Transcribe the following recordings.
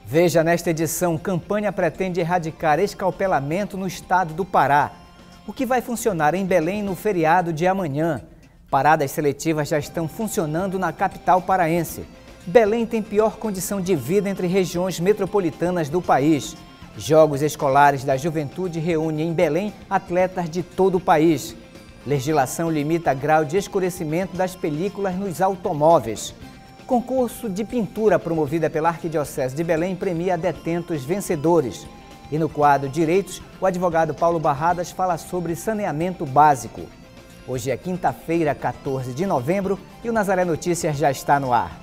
Veja nesta edição, campanha pretende erradicar escalpelamento no estado do Pará. O que vai funcionar em Belém no feriado de amanhã? Paradas seletivas já estão funcionando na capital paraense. Belém tem pior condição de vida entre regiões metropolitanas do país. Jogos escolares da juventude reúnem em Belém atletas de todo o país. Legislação limita grau de escurecimento das películas nos automóveis. Concurso de pintura promovida pela Arquidiocese de Belém premia detentos vencedores. E no quadro Direitos, o advogado Paulo Barradas fala sobre saneamento básico. Hoje é quinta-feira, 14 de novembro, e o Nazaré Notícias já está no ar.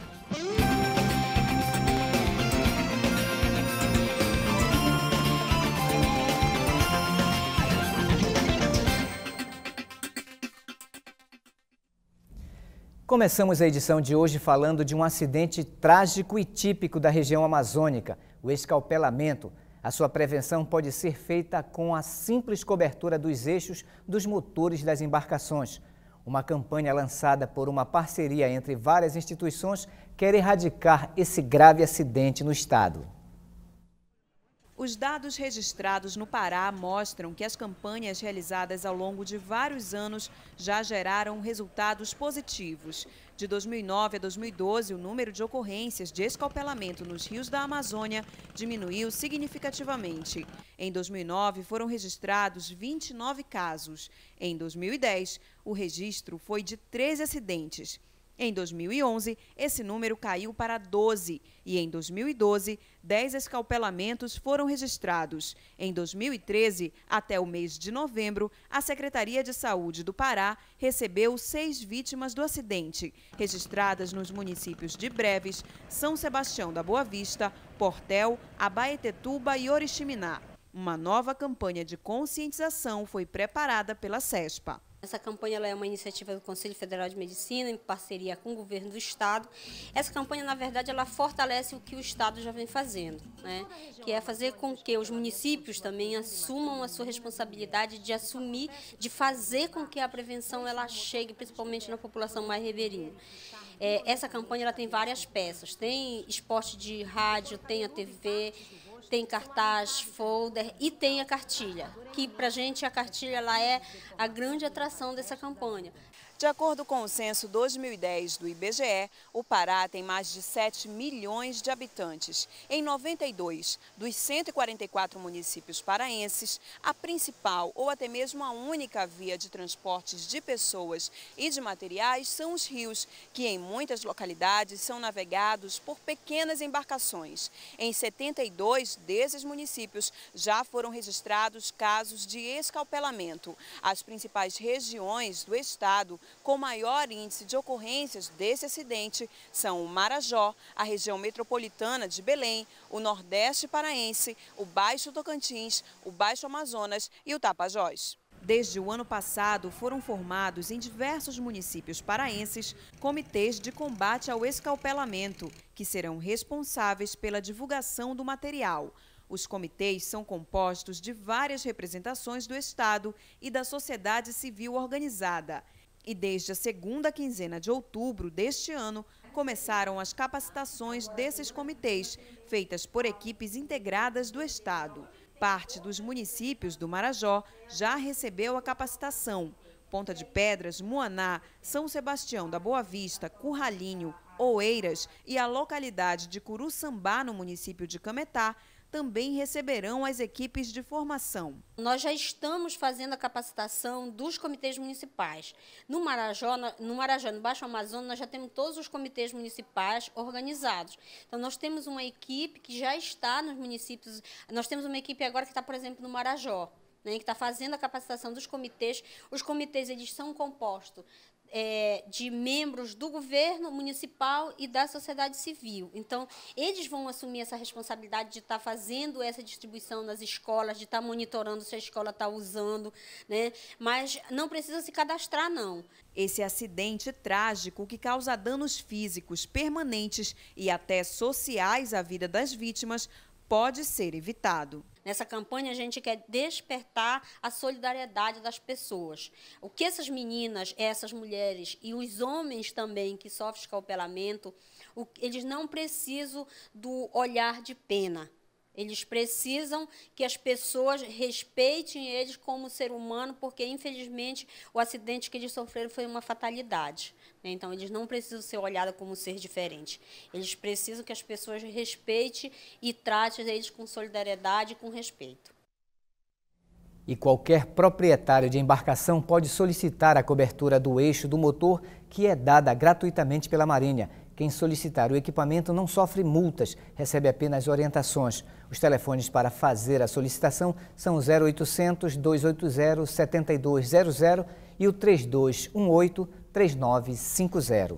Começamos a edição de hoje falando de um acidente trágico e típico da região amazônica, o escalpelamento. A sua prevenção pode ser feita com a simples cobertura dos eixos dos motores das embarcações. Uma campanha lançada por uma parceria entre várias instituições quer erradicar esse grave acidente no estado. Os dados registrados no Pará mostram que as campanhas realizadas ao longo de vários anos já geraram resultados positivos. De 2009 a 2012, o número de ocorrências de escalpelamento nos rios da Amazônia diminuiu significativamente. Em 2009, foram registrados 29 casos. Em 2010, o registro foi de 13 acidentes. Em 2011, esse número caiu para 12 e em 2012, 10 escalpelamentos foram registrados. Em 2013, até o mês de novembro, a Secretaria de Saúde do Pará recebeu 6 vítimas do acidente, registradas nos municípios de Breves, São Sebastião da Boa Vista, Portel, Abaetetuba e Oriximiná. Uma nova campanha de conscientização foi preparada pela CESPA. Essa campanha ela é uma iniciativa do Conselho Federal de Medicina, em parceria com o governo do estado. Essa campanha, na verdade, ela fortalece o que o estado já vem fazendo, né? Que é fazer com que os municípios também assumam a sua responsabilidade de assumir, de fazer com que a prevenção ela chegue principalmente na população mais ribeirinha. Essa campanha ela tem várias peças, tem esporte de rádio, tem a TV, tem cartaz, folder e tem a cartilha, que para a gente a cartilha ela é a grande atração dessa campanha. De acordo com o censo 2010 do IBGE, o Pará tem mais de 7 milhões de habitantes. Em 92 dos 144 municípios paraenses, a principal ou até mesmo a única via de transportes de pessoas e de materiais são os rios, que em muitas localidades são navegados por pequenas embarcações. Em 72 desses municípios já foram registrados casos de escalpelamento. As principais regiões do estado com maior índice de ocorrências desse acidente são o Marajó, a região metropolitana de Belém, o Nordeste paraense, o Baixo Tocantins, o Baixo Amazonas e o Tapajós. Desde o ano passado, foram formados em diversos municípios paraenses comitês de combate ao escalpelamento, que serão responsáveis pela divulgação do material. Os comitês são compostos de várias representações do Estado e da sociedade civil organizada. E desde a segunda quinzena de outubro deste ano, começaram as capacitações desses comitês, feitas por equipes integradas do Estado. Parte dos municípios do Marajó já recebeu a capacitação. Ponta de Pedras, Muaná, São Sebastião da Boa Vista, Curralinho, Oeiras e a localidade de Curuçambá, no município de Cametá, também receberão as equipes de formação. Nós já estamos fazendo a capacitação dos comitês municipais. No Marajó, no Baixo Amazonas, nós já temos todos os comitês municipais organizados. Então, nós temos uma equipe que já está nos municípios. Nós temos uma equipe agora que está, por exemplo, no Marajó, né, que está fazendo a capacitação dos comitês. Os comitês eles são compostos de membros do governo municipal e da sociedade civil. Então, eles vão assumir essa responsabilidade de estar fazendo essa distribuição nas escolas, de estar monitorando se a escola está usando, né? Mas não precisa se cadastrar, não. Esse acidente trágico que causa danos físicos permanentes e até sociais à vida das vítimas pode ser evitado. Nessa campanha, a gente quer despertar a solidariedade das pessoas. O que essas meninas, essas mulheres e os homens também que sofrem escalpelamento, Eles não precisam do olhar de pena. Eles precisam que as pessoas respeitem eles como ser humano, porque, infelizmente, o acidente que eles sofreram foi uma fatalidade. Então, eles não precisam ser olhados como ser diferente. Eles precisam que as pessoas respeitem e tratem eles com solidariedade e com respeito. E qualquer proprietário de embarcação pode solicitar a cobertura do eixo do motor, que é dada gratuitamente pela Marinha. Quem solicitar o equipamento não sofre multas, recebe apenas orientações. Os telefones para fazer a solicitação são o 0800 280 7200 e o 3218 3950.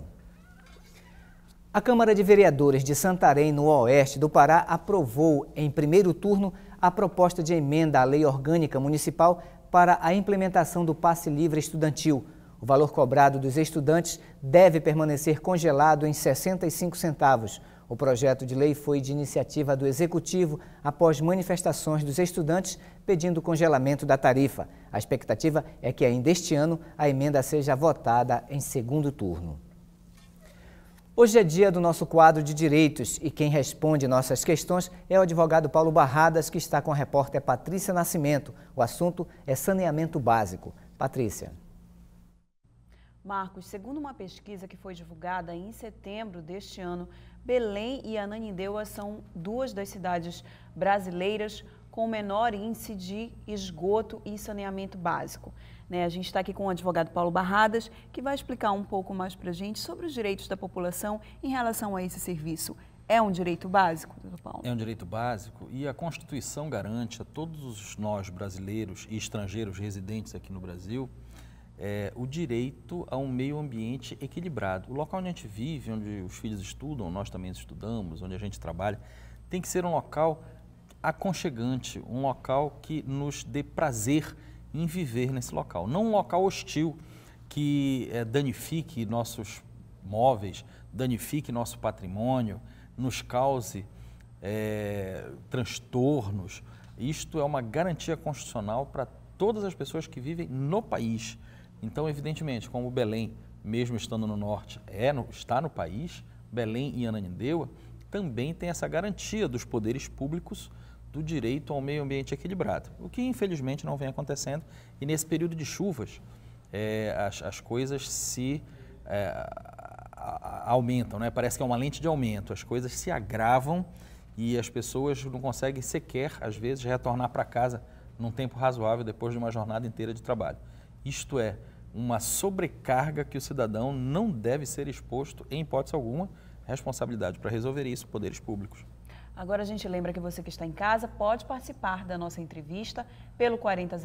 A Câmara de Vereadores de Santarém, no oeste do Pará, aprovou em primeiro turno a proposta de emenda à Lei Orgânica Municipal para a implementação do passe livre estudantil. O valor cobrado dos estudantes deve permanecer congelado em 65 centavos. O projeto de lei foi de iniciativa do Executivo após manifestações dos estudantes pedindo o congelamento da tarifa. A expectativa é que ainda este ano a emenda seja votada em segundo turno. Hoje é dia do nosso quadro de direitos e quem responde nossas questões é o advogado Paulo Barradas, que está com a repórter Patrícia Nascimento. O assunto é saneamento básico. Patrícia. Marcos, segundo uma pesquisa que foi divulgada em setembro deste ano, Belém e Ananindeua são duas das cidades brasileiras com menor índice de esgoto e saneamento básico. A gente está aqui com o advogado Paulo Barradas, que vai explicar um pouco mais para a gente sobre os direitos da população em relação a esse serviço. É um direito básico, doutor Paulo? É um direito básico e a Constituição garante a todos nós brasileiros e estrangeiros residentes aqui no Brasil o direito a um meio ambiente equilibrado. O local onde a gente vive, onde os filhos estudam, nós também estudamos, onde a gente trabalha, tem que ser um local aconchegante, um local que nos dê prazer em viver nesse local. Não um local hostil que danifique nossos móveis, danifique nosso patrimônio, nos cause transtornos. Isto é uma garantia constitucional para todas as pessoas que vivem no país. Então, evidentemente, como Belém, mesmo estando no norte, está no país, Belém e Ananindeua também tem essa garantia dos poderes públicos do direito ao meio ambiente equilibrado, o que infelizmente não vem acontecendo e nesse período de chuvas as coisas se aumentam, parece que é uma lente de aumento, as coisas se agravam e as pessoas não conseguem sequer, às vezes, retornar para casa num tempo razoável depois de uma jornada inteira de trabalho. Isto é uma sobrecarga que o cidadão não deve ser exposto em hipótese alguma, responsabilidade para resolver isso, poderes públicos. Agora a gente lembra que você que está em casa pode participar da nossa entrevista pelo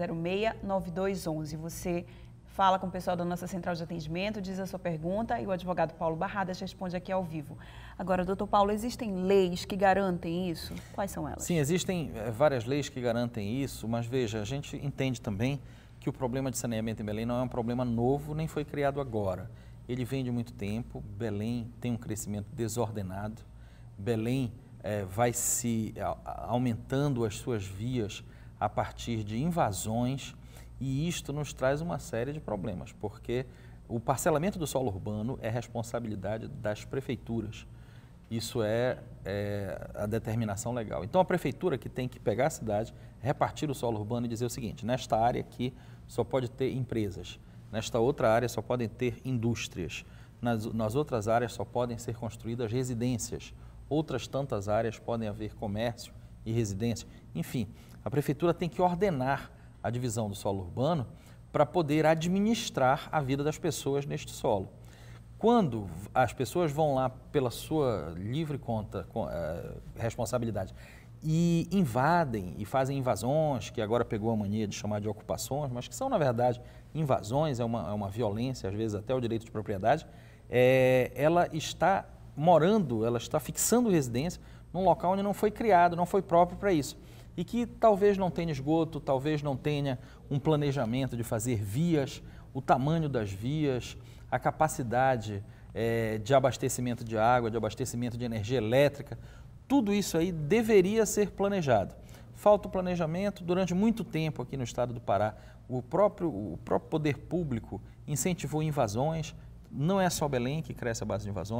4006-9211. Você fala com o pessoal da nossa central de atendimento, diz a sua pergunta e o advogado Paulo Barradas responde aqui ao vivo. Agora, doutor Paulo, existem leis que garantem isso? Quais são elas? Sim, existem várias leis que garantem isso, mas veja, a gente entende também que o problema de saneamento em Belém não é um problema novo, nem foi criado agora. Ele vem de muito tempo, Belém tem um crescimento desordenado, Belém vai se aumentando as suas vias a partir de invasões e isto nos traz uma série de problemas, porque o parcelamento do solo urbano é responsabilidade das prefeituras. Isso é a determinação legal. Então, a prefeitura que tem que pegar a cidade, repartir o solo urbano e dizer o seguinte, nesta área aqui só pode ter empresas, nesta outra área só podem ter indústrias, nas outras áreas só podem ser construídas residências, outras tantas áreas podem haver comércio e residência. Enfim, a prefeitura tem que ordenar a divisão do solo urbano para poder administrar a vida das pessoas neste solo. Quando as pessoas vão lá pela sua livre conta, responsabilidade, e invadem e fazem invasões, que agora pegou a mania de chamar de ocupações, mas que são, na verdade, invasões, é uma violência, às vezes até o direito de propriedade, ela está morando, ela está fixando residência num local onde não foi criado, não foi próprio para isso. E que talvez não tenha esgoto, talvez não tenha um planejamento de fazer vias, o tamanho das vias, a capacidade de abastecimento de água, de abastecimento de energia elétrica, tudo isso aí deveria ser planejado. Falta o planejamento. Durante muito tempo aqui no estado do Pará, o próprio poder público incentivou invasões. Não é só Belém que cresce a base de invasões,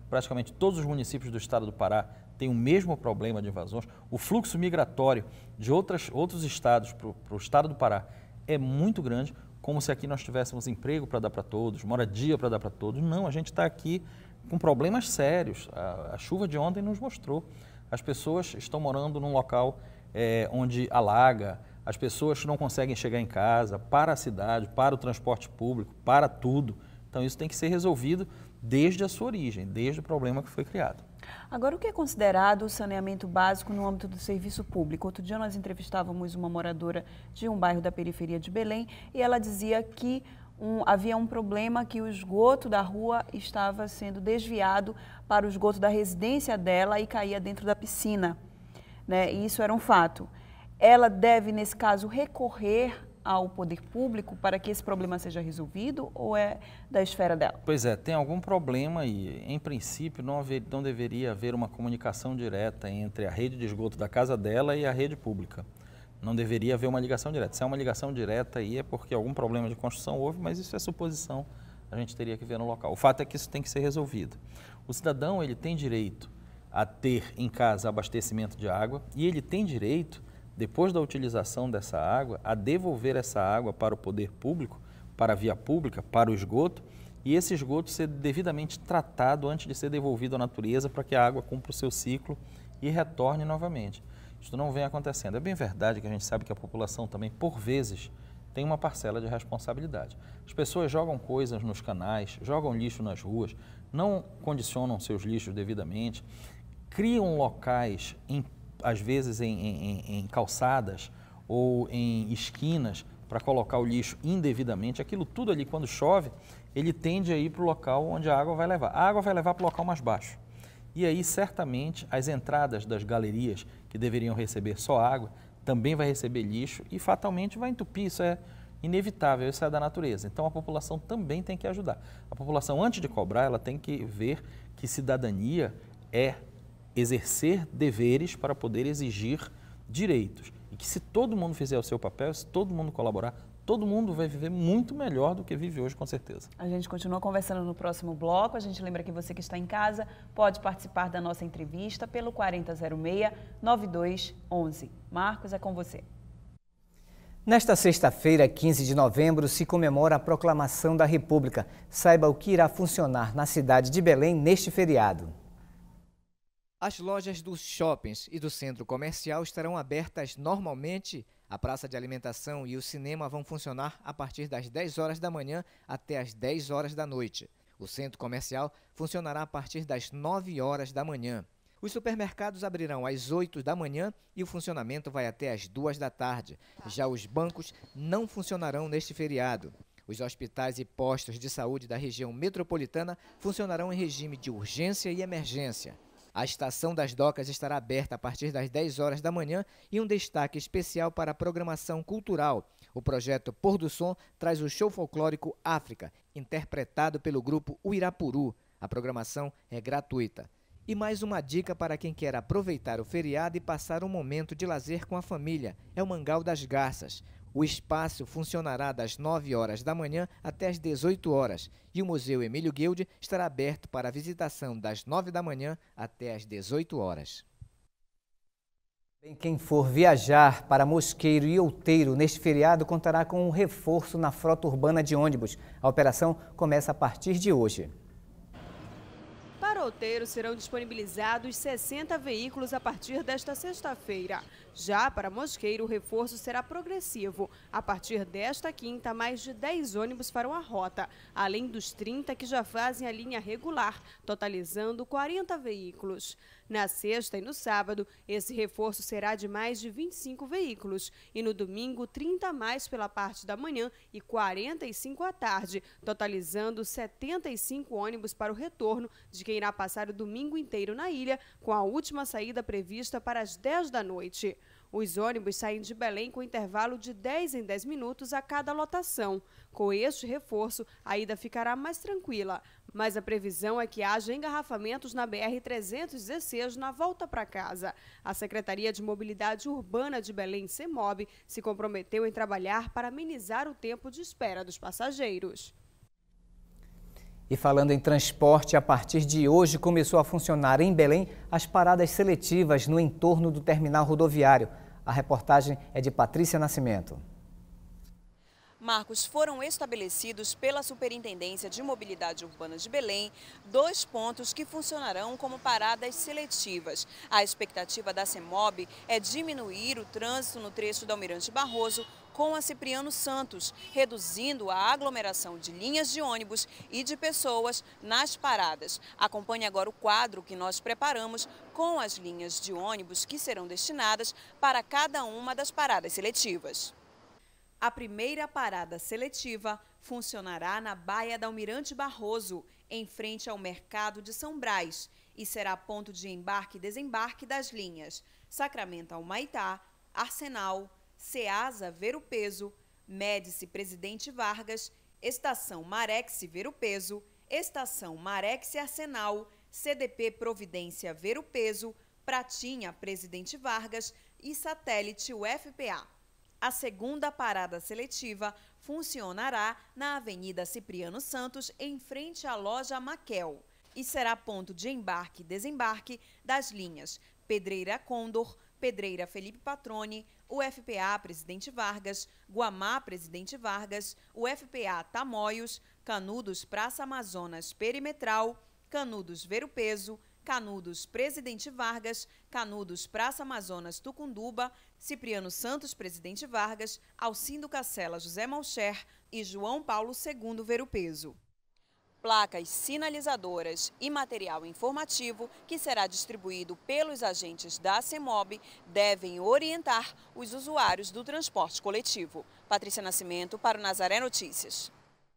praticamente todos os municípios do estado do Pará têm o mesmo problema de invasões. O fluxo migratório de outros estados para o estado do Pará é muito grande, como se aqui nós tivéssemos emprego para dar para todos, moradia para dar para todos. Não, a gente está aqui com problemas sérios. A chuva de ontem nos mostrou. As pessoas estão morando num local onde alaga, as pessoas não conseguem chegar em casa, para a cidade, para o transporte público, para tudo. Então isso tem que ser resolvido desde a sua origem, desde o problema que foi criado. Agora, o que é considerado o saneamento básico no âmbito do serviço público? Outro dia nós entrevistávamos uma moradora de um bairro da periferia de Belém e ela dizia que havia um problema, que o esgoto da rua estava sendo desviado para o esgoto da residência dela e caía dentro da piscina, né? E isso era um fato. Ela deve, nesse caso, recorrer ao poder público para que esse problema seja resolvido ou é da esfera dela? Pois é, tem algum problema e, em princípio, não deveria haver uma comunicação direta entre a rede de esgoto da casa dela e a rede pública. Não deveria haver uma ligação direta. Se é uma ligação direta aí é porque algum problema de construção houve, mas isso é suposição, a gente teria que ver no local. O fato é que isso tem que ser resolvido. O cidadão, ele tem direito a ter em casa abastecimento de água e ele tem direito, depois da utilização dessa água, a devolver essa água para o poder público, para a via pública, para o esgoto, e esse esgoto ser devidamente tratado antes de ser devolvido à natureza para que a água cumpra o seu ciclo e retorne novamente. Isso não vem acontecendo. É bem verdade que a gente sabe que a população também, por vezes, tem uma parcela de responsabilidade. As pessoas jogam coisas nos canais, jogam lixo nas ruas, não condicionam seus lixos devidamente, criam locais às vezes em calçadas ou em esquinas para colocar o lixo indevidamente. Aquilo tudo ali, quando chove, ele tende a ir para o local onde a água vai levar. A água vai levar para o local mais baixo. E aí, certamente, as entradas das galerias que deveriam receber só água, também vai receber lixo e fatalmente vai entupir. Isso é inevitável, isso é da natureza. Então, a população também tem que ajudar. A população, antes de cobrar, ela tem que ver que cidadania é exercer deveres para poder exigir direitos. E que se todo mundo fizer o seu papel, se todo mundo colaborar, todo mundo vai viver muito melhor do que vive hoje, com certeza. A gente continua conversando no próximo bloco. A gente lembra que você que está em casa pode participar da nossa entrevista pelo 4006-9211. Marcos, é com você. Nesta sexta-feira, 15 de novembro, se comemora a Proclamação da República. Saiba o que irá funcionar na cidade de Belém neste feriado. As lojas dos shoppings e do centro comercial estarão abertas normalmente. A praça de alimentação e o cinema vão funcionar a partir das 10 horas da manhã até as 10 horas da noite. O centro comercial funcionará a partir das 9 horas da manhã. Os supermercados abrirão às 8 da manhã e o funcionamento vai até às 2 da tarde. Já os bancos não funcionarão neste feriado. Os hospitais e postos de saúde da região metropolitana funcionarão em regime de urgência e emergência. A estação das docas estará aberta a partir das 10 horas da manhã e um destaque especial para a programação cultural. O projeto Pôr do Som traz o show folclórico África, interpretado pelo grupo Uirapuru. A programação é gratuita. E mais uma dica para quem quer aproveitar o feriado e passar um momento de lazer com a família, é o Mangal das Garças. O espaço funcionará das 9 horas da manhã até as 18 horas e o Museu Emílio Guilde estará aberto para a visitação das 9 da manhã até as 18 horas. Quem for viajar para Mosqueiro e Outeiro neste feriado contará com um reforço na frota urbana de ônibus. A operação começa a partir de hoje. Para Outeiro serão disponibilizados 60 veículos a partir desta sexta-feira. Já para Mosqueiro, o reforço será progressivo. A partir desta quinta, mais de 10 ônibus farão a rota, além dos 30 que já fazem a linha regular, totalizando 40 veículos. Na sexta e no sábado, esse reforço será de mais de 25 veículos. E no domingo, 30 a mais pela parte da manhã e 45 à tarde, totalizando 75 ônibus para o retorno de quem irá passar o domingo inteiro na ilha, com a última saída prevista para as 10 da noite. Os ônibus saem de Belém com intervalo de 10 em 10 minutos a cada lotação. Com este reforço, a ida ficará mais tranquila, mas a previsão é que haja engarrafamentos na BR-316 na volta para casa. A Secretaria de Mobilidade Urbana de Belém, CEMOB, se comprometeu em trabalhar para amenizar o tempo de espera dos passageiros. E falando em transporte, a partir de hoje começou a funcionar em Belém as paradas seletivas no entorno do terminal rodoviário. A reportagem é de Patrícia Nascimento. Marcos, foram estabelecidos pela Superintendência de Mobilidade Urbana de Belém 2 pontos que funcionarão como paradas seletivas. A expectativa da CEMOB é diminuir o trânsito no trecho da Almirante Barroso com a Cipriano Santos, reduzindo a aglomeração de linhas de ônibus e de pessoas nas paradas. Acompanhe agora o quadro que nós preparamos com as linhas de ônibus que serão destinadas para cada uma das paradas seletivas. A primeira parada seletiva funcionará na Baía da Almirante Barroso, em frente ao Mercado de São Brás, e será ponto de embarque e desembarque das linhas Sacramento ao Humaitá, Arsenal, Ceasa Ver o Peso, Médici Presidente Vargas, Estação Marex Ver o Peso, Estação Marex Arsenal, CDP Providência Ver o Peso, Pratinha Presidente Vargas e Satélite UFPA. A segunda parada seletiva funcionará na Avenida Cipriano Santos, em frente à loja Maquel, e será ponto de embarque e desembarque das linhas Pedreira Condor, Pedreira Felipe Patrone, UFPA Presidente Vargas, Guamá Presidente Vargas, UFPA Tamoios, Canudos Praça Amazonas Perimetral, Canudos Ver o Peso, Canudos Presidente Vargas, Canudos Praça Amazonas Tucunduba, Cipriano Santos Presidente Vargas, Alcindo Cacela José Malcher e João Paulo II Ver o Peso. Placas sinalizadoras e material informativo que será distribuído pelos agentes da CEMOB devem orientar os usuários do transporte coletivo. Patrícia Nascimento para o Nazaré Notícias.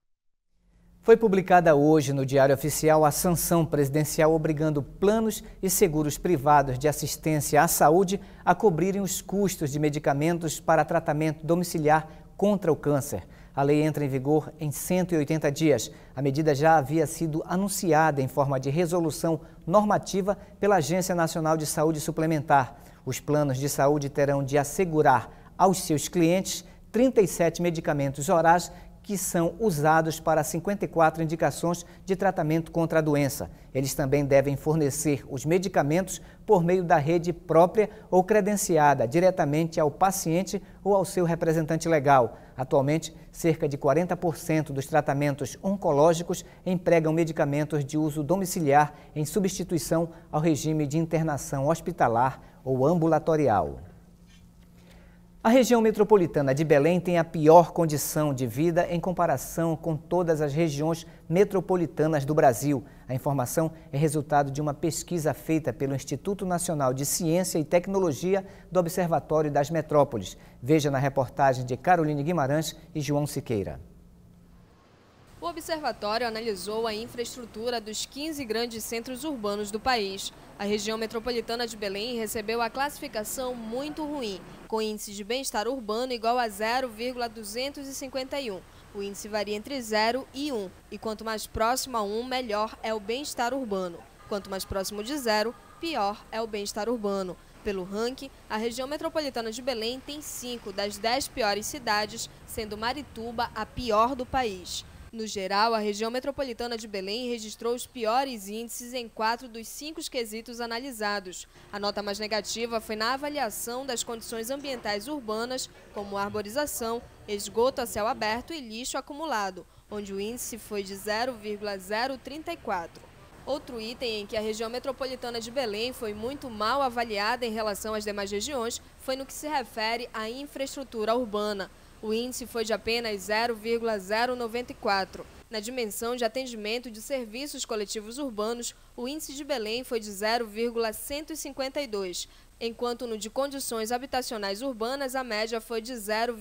Foi publicada hoje no Diário Oficial a sanção presidencial obrigando planos e seguros privados de assistência à saúde a cobrirem os custos de medicamentos para tratamento domiciliar contra o câncer. A lei entra em vigor em 180 dias. A medida já havia sido anunciada em forma de resolução normativa pela Agência Nacional de Saúde Suplementar. Os planos de saúde terão de assegurar aos seus clientes 37 medicamentos orais que são usados para 54 indicações de tratamento contra a doença. Eles também devem fornecer os medicamentos por meio da rede própria ou credenciada diretamente ao paciente ou ao seu representante legal. Atualmente, cerca de 40% dos tratamentos oncológicos empregam medicamentos de uso domiciliar em substituição ao regime de internação hospitalar ou ambulatorial. A região metropolitana de Belém tem a pior condição de vida em comparação com todas as regiões metropolitanas do Brasil. A informação é resultado de uma pesquisa feita pelo Instituto Nacional de Ciência e Tecnologia do Observatório das Metrópoles. Veja na reportagem de Caroline Guimarães e João Siqueira. O observatório analisou a infraestrutura dos 15 grandes centros urbanos do país. A região metropolitana de Belém recebeu a classificação muito ruim, com índice de bem-estar urbano igual a 0,251. O índice varia entre 0 e 1, e quanto mais próximo a 1, melhor é o bem-estar urbano. Quanto mais próximo de 0, pior é o bem-estar urbano. Pelo ranking, a região metropolitana de Belém tem 5 das 10 piores cidades, sendo Marituba a pior do país. No geral, a região metropolitana de Belém registrou os piores índices em 4 dos 5 quesitos analisados. A nota mais negativa foi na avaliação das condições ambientais urbanas, como arborização, esgoto a céu aberto e lixo acumulado, onde o índice foi de 0,034. Outro item em que a região metropolitana de Belém foi muito mal avaliada em relação às demais regiões foi no que se refere à infraestrutura urbana. O índice foi de apenas 0,094. Na dimensão de atendimento de serviços coletivos urbanos, o índice de Belém foi de 0,152, enquanto no de condições habitacionais urbanas a média foi de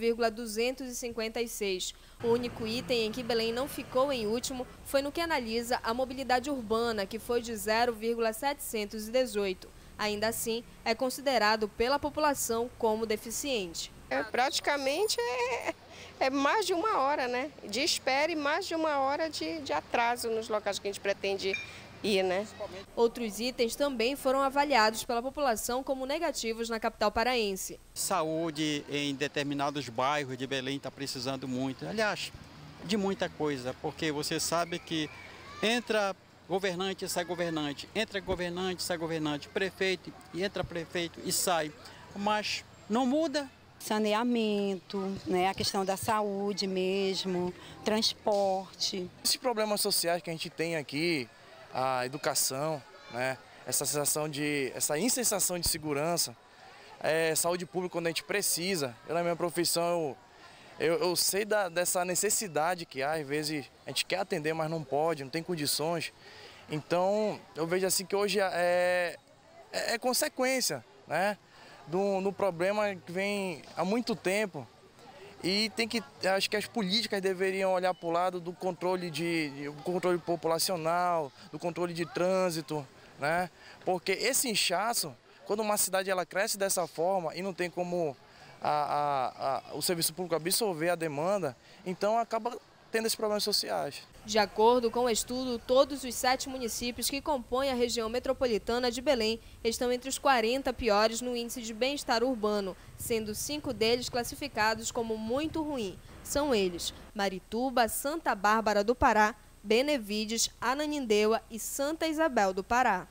0,256. O único item em que Belém não ficou em último foi no que analisa a mobilidade urbana, que foi de 0,718. Ainda assim, é considerado pela população como deficiente. Praticamente é mais de 1 hora, né? De espera e mais de 1 hora de atraso nos locais que a gente pretende ir, né? Outros itens também foram avaliados pela população como negativos na capital paraense. Saúde em determinados bairros de Belém está precisando muito, aliás, de muita coisa, porque você sabe que Entra governante, sai governante, entra governante, sai governante, prefeito, e entra prefeito e sai. Mas não muda. Saneamento, né, a questão da saúde mesmo, transporte. Esses problemas sociais que a gente tem aqui, a educação, né, essa insensação de segurança, saúde pública quando a gente precisa. Eu, na minha profissão, eu sei dessa necessidade que há, às vezes a gente quer atender, mas não pode, não tem condições. Então, eu vejo assim que hoje é consequência, né, do problema que vem há muito tempo. E acho que as políticas deveriam olhar para o lado do controle controle populacional, do controle de trânsito, né? Porque esse inchaço, quando uma cidade ela cresce dessa forma e não tem como o serviço público absorver a demanda, então acaba tendo esses problemas sociais. De acordo com o estudo, todos os 7 municípios que compõem a região metropolitana de Belém estão entre os 40 piores no índice de bem-estar urbano, sendo 5 deles classificados como muito ruim. São eles: Marituba, Santa Bárbara do Pará, Benevides, Ananindeua e Santa Isabel do Pará.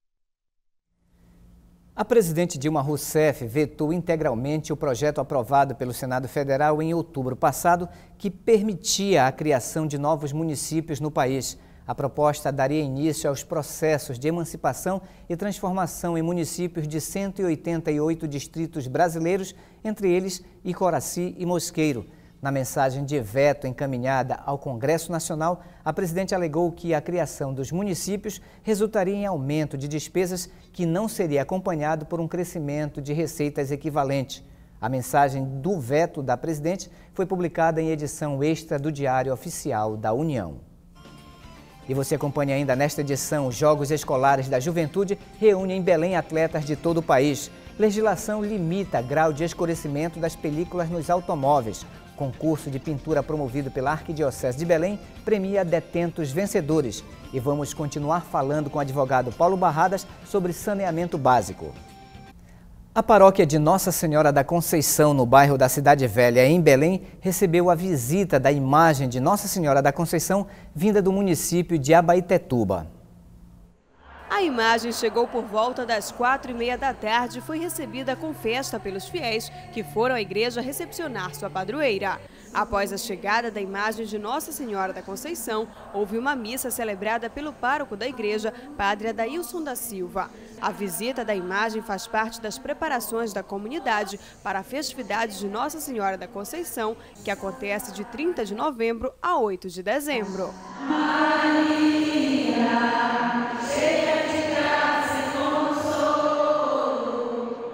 A presidente Dilma Rousseff vetou integralmente o projeto aprovado pelo Senado Federal em outubro passado, que permitia a criação de novos municípios no país. A proposta daria início aos processos de emancipação e transformação em municípios de 188 distritos brasileiros, entre eles Icoraci e Mosqueiro. Na mensagem de veto encaminhada ao Congresso Nacional, a presidente alegou que a criação dos municípios resultaria em aumento de despesas que não seria acompanhado por um crescimento de receitas equivalente. A mensagem do veto da presidente foi publicada em edição extra do Diário Oficial da União. E você acompanha ainda nesta edição: os Jogos Escolares da Juventude reúnem em Belém atletas de todo o país. Legislação limita grau de escurecimento das películas nos automóveis. Concurso de pintura promovido pela Arquidiocese de Belém premia detentos vencedores. E vamos continuar falando com o advogado Paulo Barradas sobre saneamento básico. A paróquia de Nossa Senhora da Conceição, no bairro da Cidade Velha, em Belém, recebeu a visita da imagem de Nossa Senhora da Conceição, vinda do município de Abaetetuba. A imagem chegou por volta das 4h30 da tarde e foi recebida com festa pelos fiéis que foram à igreja recepcionar sua padroeira. Após a chegada da imagem de Nossa Senhora da Conceição, houve uma missa celebrada pelo pároco da igreja, Padre Adailson da Silva. A visita da imagem faz parte das preparações da comunidade para a festividade de Nossa Senhora da Conceição, que acontece de 30 de novembro a 8 de dezembro. Maria, cheia de graça e consolo.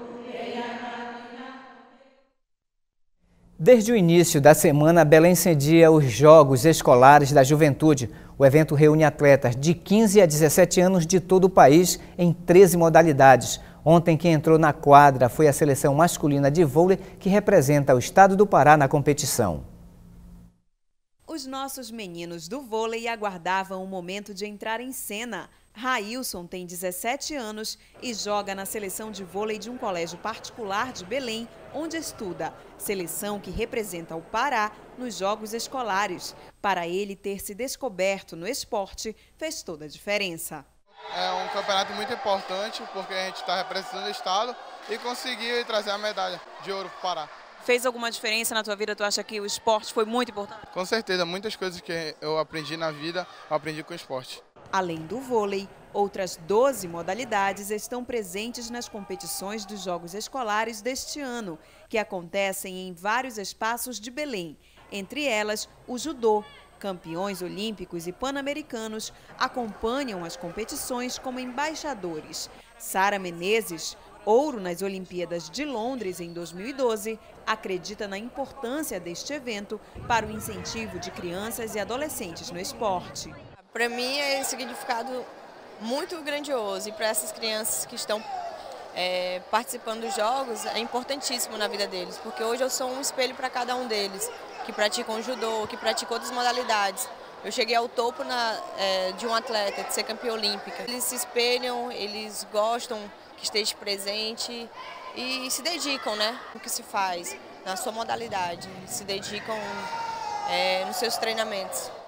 Desde o início da semana, Belém cedia os Jogos Escolares da Juventude. O evento reúne atletas de 15 a 17 anos de todo o país em 13 modalidades. Ontem, quem entrou na quadra foi a seleção masculina de vôlei, que representa o estado do Pará na competição. Os nossos meninos do vôlei aguardavam o momento de entrar em cena. Railson tem 17 anos e joga na seleção de vôlei de um colégio particular de Belém, onde estuda. Seleção que representa o Pará nos Jogos Escolares. Para ele, ter se descoberto no esporte fez toda a diferença. É um campeonato muito importante porque a gente está representando o estado e conseguiu trazer a medalha de ouro para o Pará. Fez alguma diferença na tua vida? Tu acha que o esporte foi muito importante? Com certeza, muitas coisas que eu aprendi na vida, eu aprendi com o esporte. Além do vôlei, outras 12 modalidades estão presentes nas competições dos Jogos Escolares deste ano, que acontecem em vários espaços de Belém. Entre elas, o judô. Campeões olímpicos e pan-americanos acompanham as competições como embaixadores. Sara Menezes, ouro nas Olimpíadas de Londres em 2012, acredita na importância deste evento para o incentivo de crianças e adolescentes no esporte. Para mim é um significado muito grandioso e para essas crianças que estão participando dos jogos é importantíssimo na vida deles, porque hoje eu sou um espelho para cada um deles, que praticam judô, que praticam outras modalidades. Eu cheguei ao topo de um atleta, de ser campeã olímpica. Eles se espelham, eles gostam que esteja presente e se dedicam, né, no que se faz, na sua modalidade, se dedicam nos seus treinamentos.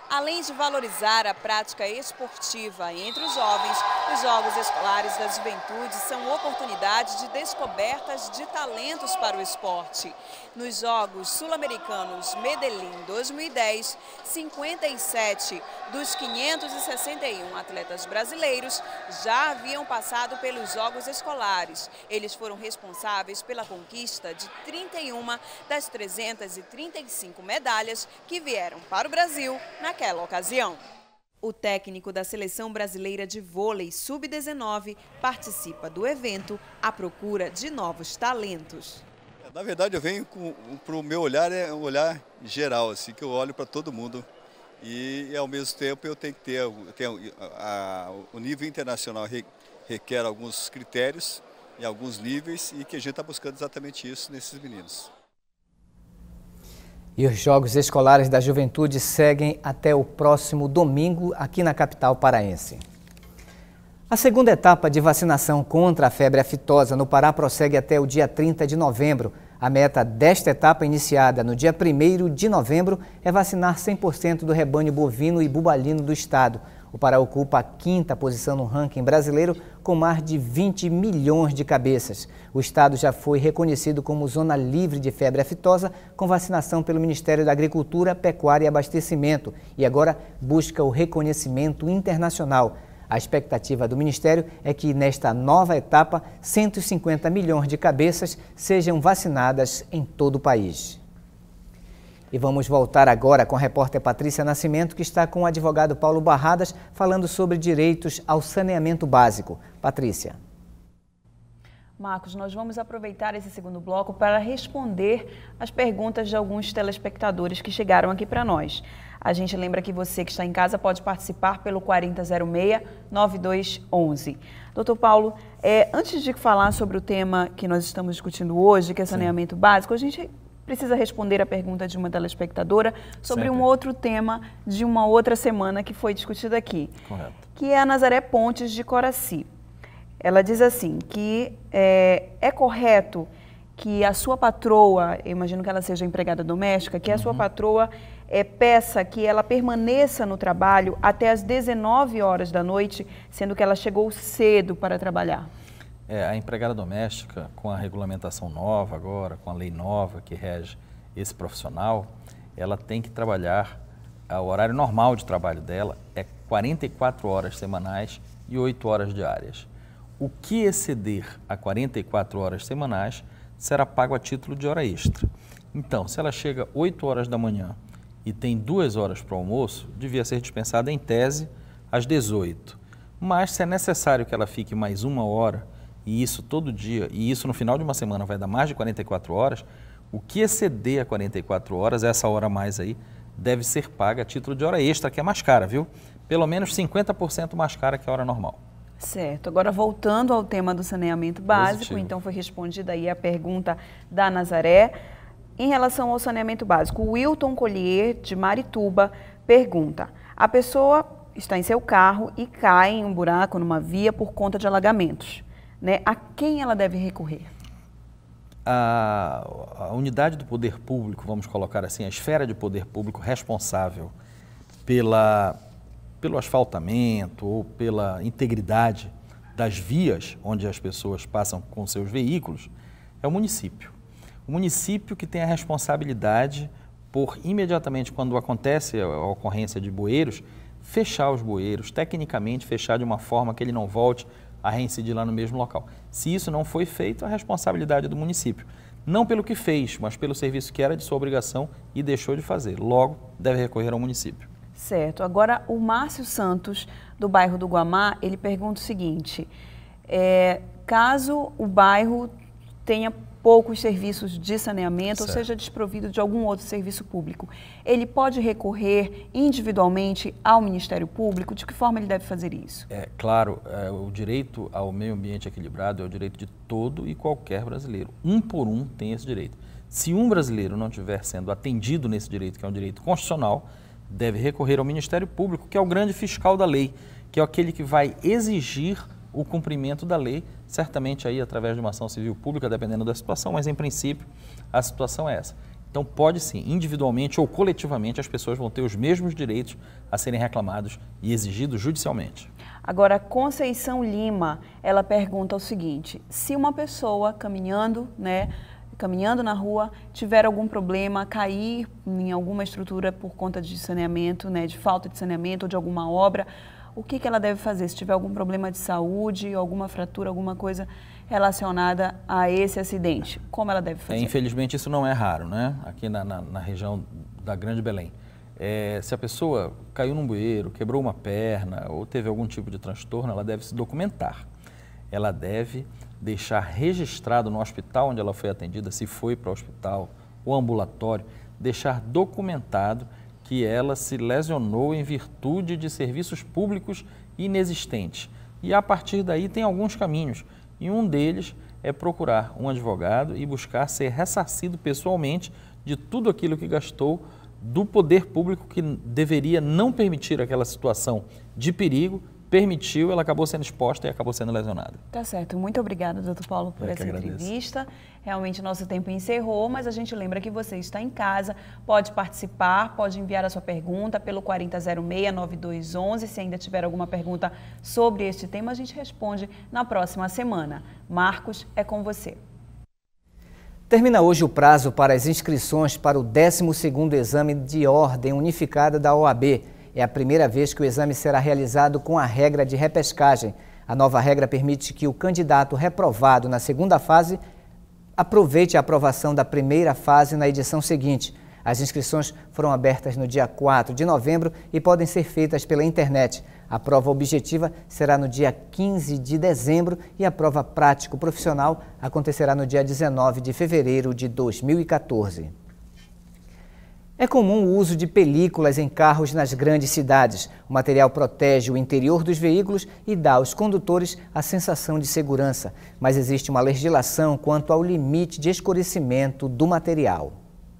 Além de valorizar a prática esportiva entre os jovens, os Jogos Escolares da Juventude são oportunidades de descobertas de talentos para o esporte. Nos Jogos Sul-Americanos Medellín 2010, 57 dos 561 atletas brasileiros já haviam passado pelos Jogos Escolares. Eles foram responsáveis pela conquista de 31 das 335 medalhas que vieram para o Brasil naquela ocasião. O técnico da Seleção Brasileira de Vôlei Sub-19 participa do evento à procura de novos talentos. Na verdade, eu venho para o meu olhar, é um olhar geral, assim, que eu olho para todo mundo e ao mesmo tempo eu tenho que ter o nível internacional requer alguns critérios em alguns níveis e que a gente está buscando exatamente isso nesses meninos. E os Jogos Escolares da Juventude seguem até o próximo domingo aqui na capital paraense. A segunda etapa de vacinação contra a febre aftosa no Pará prossegue até o dia 30 de novembro. A meta desta etapa, iniciada no dia 1º de novembro, é vacinar 100% do rebanho bovino e bubalino do estado. O Pará ocupa a 5ª posição no ranking brasileiro, com mais de 20 milhões de cabeças. O estado já foi reconhecido como zona livre de febre aftosa, com vacinação pelo Ministério da Agricultura, Pecuária e Abastecimento, e agora busca o reconhecimento internacional. A expectativa do Ministério é que, nesta nova etapa, 150 milhões de cabeças sejam vacinadas em todo o país. E vamos voltar agora com a repórter Patrícia Nascimento, que está com o advogado Paulo Barradas, falando sobre direitos ao saneamento básico. Patrícia. Marcos, nós vamos aproveitar esse segundo bloco para responder as perguntas de alguns telespectadores que chegaram aqui para nós. A gente lembra que você que está em casa pode participar pelo 4006-9211. Doutor Paulo, antes de falar sobre o tema que nós estamos discutindo hoje, que é saneamento básico, a gente precisa responder a pergunta de uma telespectadora sobre um outro tema de uma outra semana que foi discutido aqui. Correto. Que é a Nazaré Pontes de Coraci. Ela diz assim, que é correto que a sua patroa, eu imagino que ela seja empregada doméstica, que a sua patroa peça que ela permaneça no trabalho até as 19 horas da noite, sendo que ela chegou cedo para trabalhar. A empregada doméstica, com a regulamentação nova agora, com a lei nova que rege esse profissional, ela tem que trabalhar, o horário normal de trabalho dela é 44 horas semanais e 8 horas diárias. O que exceder a 44 horas semanais será pago a título de hora extra. Então, se ela chega 8 horas da manhã e tem 2 horas para o almoço, devia ser dispensada em tese às 18. Mas se é necessário que ela fique mais 1 hora, e isso todo dia, e isso no final de uma semana vai dar mais de 44 horas, o que exceder a 44 horas, essa hora a mais aí, deve ser paga a título de hora extra, que é mais cara, viu? Pelo menos 50% mais cara que a hora normal. Certo. Agora, voltando ao tema do saneamento básico, Positivo. Então foi respondida aí a pergunta da Nazaré. Em relação ao saneamento básico, o Wilton Collier, de Marituba, pergunta: a pessoa está em seu carro e cai em um buraco numa via por conta de alagamentos, né? A quem ela deve recorrer? A unidade do poder público, vamos colocar assim, a esfera de poder público responsável pelo asfaltamento ou pela integridade das vias onde as pessoas passam com seus veículos, é o município. O município que tem a responsabilidade por, imediatamente quando acontece a ocorrência de bueiros, fechar os bueiros, tecnicamente fechar de uma forma que ele não volte a reincidir lá no mesmo local. Se isso não foi feito, a responsabilidade é do município. Não pelo que fez, mas pelo serviço que era de sua obrigação e deixou de fazer. Logo, deve recorrer ao município. Certo. Agora, o Márcio Santos, do bairro do Guamá, ele pergunta o seguinte: caso o bairro tenha poucos serviços de saneamento, certo, ou seja desprovido de algum outro serviço público, ele pode recorrer individualmente ao Ministério Público? De que forma ele deve fazer isso? Claro, o direito ao meio ambiente equilibrado é o direito de todo e qualquer brasileiro. Um por um tem esse direito. Se um brasileiro não estiver sendo atendido nesse direito, que é um direito constitucional, deve recorrer ao Ministério Público, que é o grande fiscal da lei, que é aquele que vai exigir o cumprimento da lei, certamente aí através de uma ação civil pública, dependendo da situação, mas em princípio a situação é essa. Então pode sim, individualmente ou coletivamente, as pessoas vão ter os mesmos direitos a serem reclamados e exigidos judicialmente. Agora, Conceição Lima, ela pergunta o seguinte: se uma pessoa caminhando na rua, tiver algum problema, cair em alguma estrutura por conta de saneamento, de falta de saneamento ou de alguma obra, o que ela deve fazer? Se tiver algum problema de saúde, alguma fratura, alguma coisa relacionada a esse acidente, como ela deve fazer? Infelizmente isso não é raro, né? Aqui na região da Grande Belém. Se a pessoa caiu num bueiro, quebrou uma perna ou teve algum tipo de transtorno, ela deve se documentar. Ela deve deixar registrado no hospital onde ela foi atendida, se foi para o hospital ou ambulatório, deixar documentado que ela se lesionou em virtude de serviços públicos inexistentes. E a partir daí tem alguns caminhos. E um deles é procurar um advogado e buscar ser ressarcido pessoalmente de tudo aquilo que gastou do poder público que deveria não permitir aquela situação de perigo, permitiu, ela acabou sendo exposta e acabou sendo lesionada. Tá certo. Muito obrigada, doutor Paulo, por essa entrevista. Realmente nosso tempo encerrou, mas a gente lembra que você está em casa, pode participar, pode enviar a sua pergunta pelo 4006-9211. Se ainda tiver alguma pergunta sobre este tema, a gente responde na próxima semana. Marcos, é com você. Termina hoje o prazo para as inscrições para o 12º Exame de Ordem Unificada da OAB. É a primeira vez que o exame será realizado com a regra de repescagem. A nova regra permite que o candidato reprovado na segunda fase aproveite a aprovação da primeira fase na edição seguinte. As inscrições foram abertas no dia 4 de novembro e podem ser feitas pela internet. A prova objetiva será no dia 15 de dezembro e a prova prático-profissional acontecerá no dia 19 de fevereiro de 2014. É comum o uso de películas em carros nas grandes cidades. O material protege o interior dos veículos e dá aos condutores a sensação de segurança. Mas existe uma legislação quanto ao limite de escurecimento do material.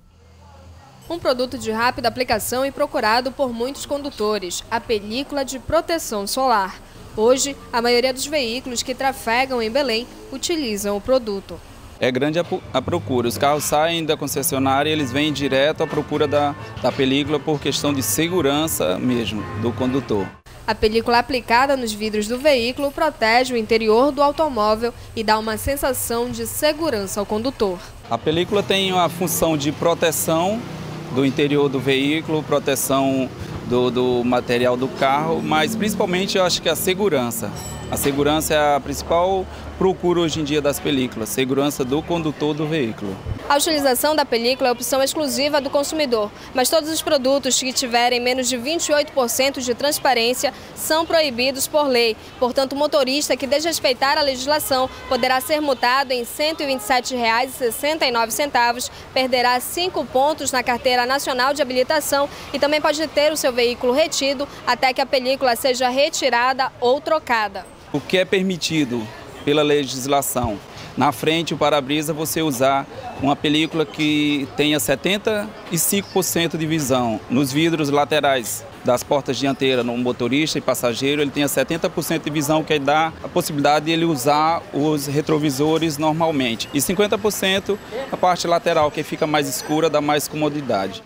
Um produto de rápida aplicação e procurado por muitos condutores, a película de proteção solar. Hoje, a maioria dos veículos que trafegam em Belém utilizam o produto. É grande a procura. Os carros saem da concessionária e eles vêm direto à procura da película por questão de segurança mesmo do condutor. A película aplicada nos vidros do veículo protege o interior do automóvel e dá uma sensação de segurança ao condutor. A película tem a função de proteção do interior do veículo, proteção do material do carro, mas principalmente eu acho que a segurança. A segurança é a principal procura hoje em dia das películas, segurança do condutor do veículo. A utilização da película é opção exclusiva do consumidor, mas todos os produtos que tiverem menos de 28% de transparência são proibidos por lei. Portanto, o motorista que desrespeitar a legislação poderá ser multado em R$ 127,69, perderá 5 pontos na Carteira Nacional de Habilitação e também pode ter o seu veículo retido até que a película seja retirada ou trocada. O que é permitido pela legislação? Na frente, o para-brisa, você usar uma película que tenha 75% de visão. Nos vidros laterais das portas dianteiras, no motorista e passageiro, ele tenha 70% de visão, que dá a possibilidade de ele usar os retrovisores normalmente. E 50% a parte lateral, que fica mais escura, dá mais comodidade.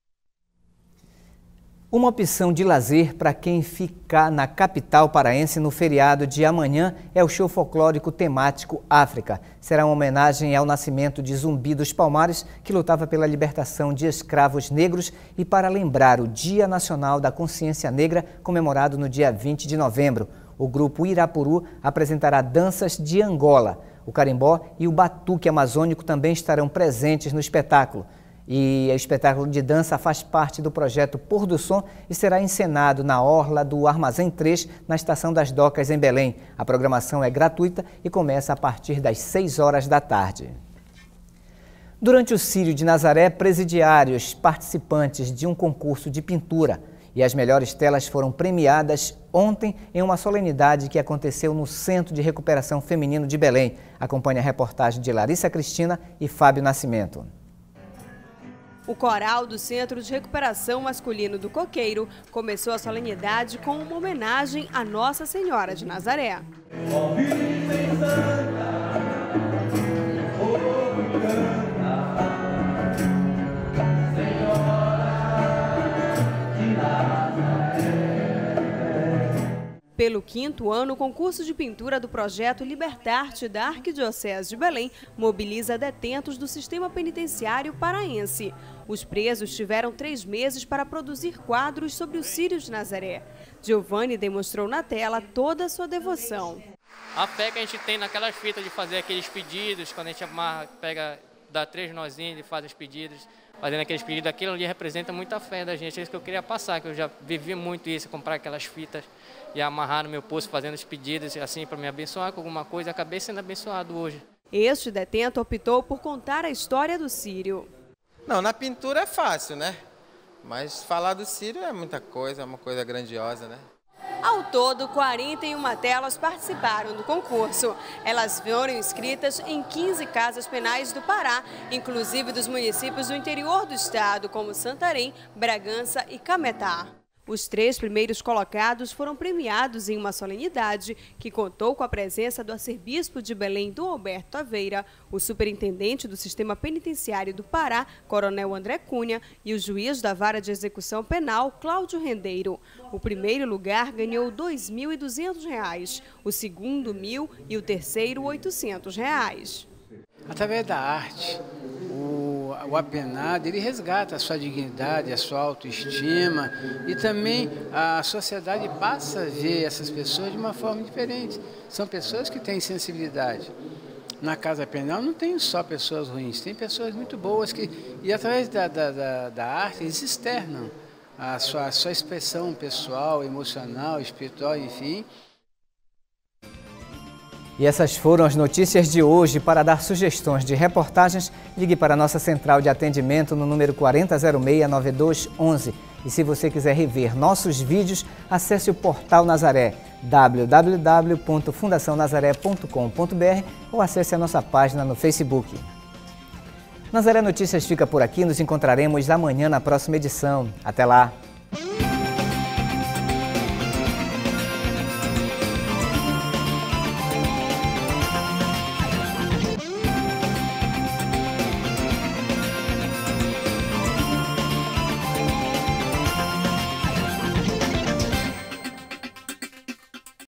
Uma opção de lazer para quem ficar na capital paraense no feriado de amanhã é o show folclórico temático África. Será uma homenagem ao nascimento de Zumbi dos Palmares, que lutava pela libertação de escravos negros, e para lembrar o Dia Nacional da Consciência Negra, comemorado no dia 20 de novembro. O grupo Irapuru apresentará danças de Angola. O carimbó e o batuque amazônico também estarão presentes no espetáculo. E o espetáculo de dança faz parte do projeto Pôr do Som e será encenado na orla do Armazém 3, na Estação das Docas, em Belém. A programação é gratuita e começa a partir das 6 horas da tarde. Durante o Círio de Nazaré, presidiários participantes de um concurso de pintura e as melhores telas foram premiadas ontem em uma solenidade que aconteceu no Centro de Recuperação Feminino de Belém. Acompanhe a reportagem de Larissa Cristina e Fábio Nascimento. O coral do Centro de Recuperação Masculino do Coqueiro começou a solenidade com uma homenagem à Nossa Senhora de Nazaré. Pelo 5º ano, o concurso de pintura do projeto Libertarte da Arquidiocese de Belém mobiliza detentos do sistema penitenciário paraense. Os presos tiveram 3 meses para produzir quadros sobre o Círio de Nazaré. Giovanni demonstrou na tela toda a sua devoção. A fé que a gente tem naquelas fitas de fazer aqueles pedidos, quando a gente amarra, dá 3 nozinhos e faz os pedidos, fazendo aqueles pedidos, aquilo ali representa muita fé da gente. É isso que eu queria passar, que eu já vivi muito isso, comprar aquelas fitas e amarrar no meu pulso, fazendo os pedidos, assim, para me abençoar com alguma coisa. Acabei sendo abençoado hoje. Este detento optou por contar a história do Círio. Não, na pintura é fácil, né? Mas falar do Círio é muita coisa, é uma coisa grandiosa, né? Ao todo, 41 telas participaram do concurso. Elas foram inscritas em 15 casas penais do Pará, inclusive dos municípios do interior do estado, como Santarém, Bragança e Cametá. Os 3 primeiros colocados foram premiados em uma solenidade que contou com a presença do arcebispo de Belém, Dom Alberto Taveira, o superintendente do sistema penitenciário do Pará, Coronel André Cunha, e o juiz da Vara de Execução Penal, Cláudio Rendeiro. O primeiro lugar ganhou R$ 2.200, o segundo R$ 1.000 e o terceiro R$ 800. Através da arte, o apenado, ele resgata a sua dignidade, a sua autoestima e também a sociedade passa a ver essas pessoas de uma forma diferente. São pessoas que têm sensibilidade. Na casa penal não tem só pessoas ruins, tem pessoas muito boas e através da arte eles externam a sua expressão pessoal, emocional, espiritual, enfim. E essas foram as notícias de hoje. Para dar sugestões de reportagens, ligue para a nossa central de atendimento no número 4006-9211. E se você quiser rever nossos vídeos, acesse o Portal Nazaré, www.fundacionazaré.com.br ou acesse a nossa página no Facebook. Nazaré Notícias fica por aqui, nos encontraremos amanhã na próxima edição. Até lá!